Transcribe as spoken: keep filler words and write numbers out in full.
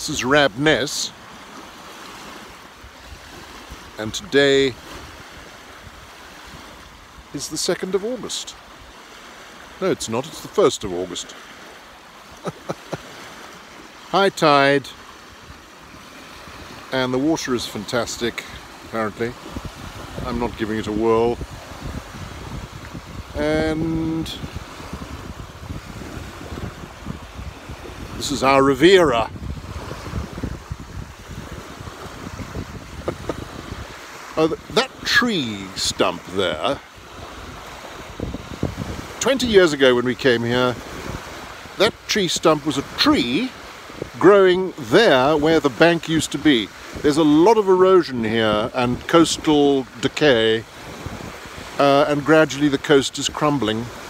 This is Wrabness, and today is the second of August. No, it's not, it's the first of August. High tide, and the water is fantastic, apparently. I'm not giving it a whirl. And this is our Riviera. Oh, that tree stump there, twenty years ago when we came here, that tree stump was a tree growing there where the bank used to be. There's a lot of erosion here and coastal decay, uh, and gradually the coast is crumbling.